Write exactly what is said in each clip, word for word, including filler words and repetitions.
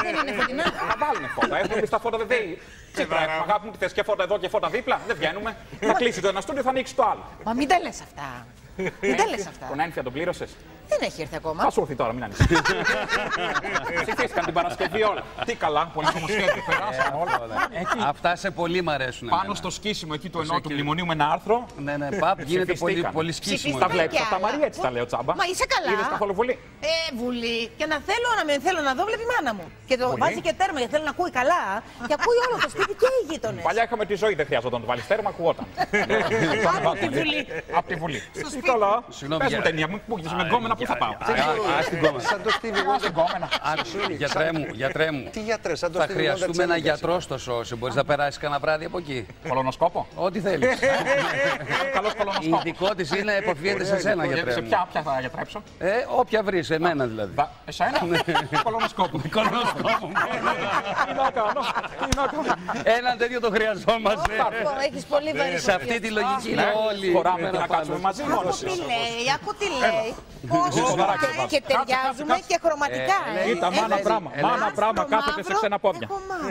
δεν είναι φωτεινά. Θα βάλουμε φώτα. Έχουμε εμεί τα φώτα βέβαια. Τι τρέχουμε, αγάπη μου, τι θε και φώτα εδώ και φώτα δίπλα. Δεν βγαίνουμε. Θα κλείσει το ένα στούντιο, θα ανοίξει το άλλο. Μα μην τα λες αυτά. Μην τα λες αυτά. Τον ένφια τον πλήρωσε. Δεν έχει έρθει ακόμα. Θα σου έρθει τώρα, μην ανησυχείς. Ψηφίστηκαν την Παρασκευή όλα. Τι καλά, πολύ νομοσχέδιο. Περάσαν όλα. Αυτά σε πολύ μ' αρέσουν. Πάνω στο σκίσιμο εκεί του ενό του μνημονίου με ένα άρθρο. Ναι, ναι, παπ, γίνεται πολύ, πολύ σκίσιμο. Τα βλέπει αυτά, Μαρία, έτσι τα λέω τσάμπα. Μα είσαι καλά. Είδες καθόλου Βουλή? Ε, Βουλή. Και να θέλω να μην θέλω να δω, βλέπει η μάνα μου. Και το βάζει και τέρμα γιατί θέλω να ακούει καλά. Και ακούει όλο το σπίτι και οι γείτονες. Παλιά είχαμε τη ζωή, δεν χρειαζόταν να το βάλει τέρμα, ακουγόταν. Από τη Βουλή. Από τη Βουλή. Καλά. Πες μου ταινία μου, που με γκόμενα πού θα πάω. Σαν το Stevie Wonder. Γιατρέ μου, γιατρέ μου. Τι γιατρέ, σαν το Θα Stevie Wonder. χρειαστούμε ένα γιατρό στο σώση. Μπορείς να περάσεις κανένα βράδυ από εκεί. Κολονοσκόπο. Ό,τι θέλεις. Καλός Η κολονοσκόπο. ειδικότητα είναι εποφιέται σε σένα, γιατρέ Σε μου. ποια θα γιατρέψω? Ε, όποια βρεις, εμένα δηλαδή. Εσένα? Κολονοσκόπο. Τι να κάνω, τι να κάνω. Έναν τέτοιο το χρειαζόμαστε. Έχεις πολύ βαρύ. Σε αυτή τη λογική είναι όλοι. Χωράμε και να κάτσουμε μαζί μόνος. Τι λέει, άκου τι λέει. Πώς και ταιριάζουμε και χρωματικά. ε. Κοίτα, μάνα πράγμα. Μάνα πράγμα κάθεται σε ξένα πόδια.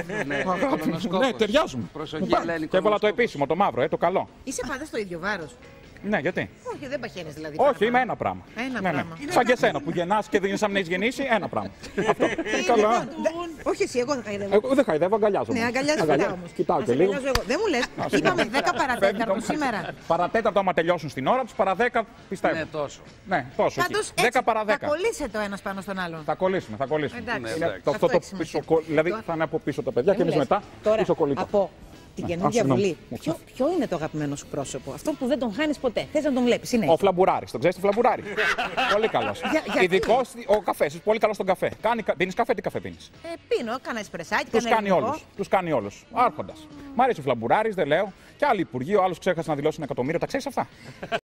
Ναι, ταιριάζουμε. Προσοχή, Ελένη. Και έβαλα το επίσημο, το μαύρο, ε, το καλό. Είσαι πάντα στο ίδιο βάρος. Ναι, γιατί? Όχι, δεν παχαίνεις δηλαδή. Όχι, είμαι ένα πράγμα. Ένα Ναι, ναι. πράγμα. Σαν και εσένα που γεννάς και δεν να έχεις γεννήσει, ένα πράγμα. Αυτό. Καλά. Όχι εσύ, εγώ θα χαϊδεύω. Εγώ δεν χαϊδεύω, αγκαλιάζομαι. Ναι, αγκαλιάζεσαι Αγκαλιά- όμως. Κοιτάω Να και σε λίγο. αγκαλιάζω εγώ. Δεν μου λες, είπαμε δέκα παρατέταρτο σήμερα. Παρατέταρτο, άμα τελειώσουν στην ώρα τους, παρά δέκα πιστεύω. Ναι, τόσο. Ναι, τόσο. εκεί. Πάντως δέκα έτσι παρά θα δέκα. κολλήσετε ο ένας πάνω στον άλλον. Θα κολλήσουμε, θα κολλήσουμε. Εντάξει. Ναι, Είναι εντάξει. το- αυτό Αυτό το έχει πίσω, σημασία. κο- δηλαδή Τώρα- θα είναι από πίσω τα παιδιά και Δεν εμείς μου λες. μετά Τώρα, πίσω κολλητό. από την Α, καινούργια συγγνώμη. Βουλή, Μου ποιο, ποιο είναι το αγαπημένο σου πρόσωπο, αυτό που δεν τον χάνεις ποτέ, θες να τον βλέπεις, είναι. Ο Φλαμπουράρης, τον ξέρεις τον Φλαμπουράρη? Πολύ καλός. Για- γιατί? Ειδικός, ο καφές, πολύ καλός στον καφέ. Κάνει, κα- πίνεις καφέ, τι καφέ πίνεις? Ε, πίνω, κάνα εσπρεσάκι, Τους κάνα κάνει ελληνικό. όλους. Τους κάνει όλους. Άρχοντας. Μ' αρέσει ο Φλαμπουράρης, δεν λέω. Και άλλοι υπουργοί, ο άλλος ξέχασε να δηλώσει ένα εκατομμύριο. Τα ξέρεις αυτά?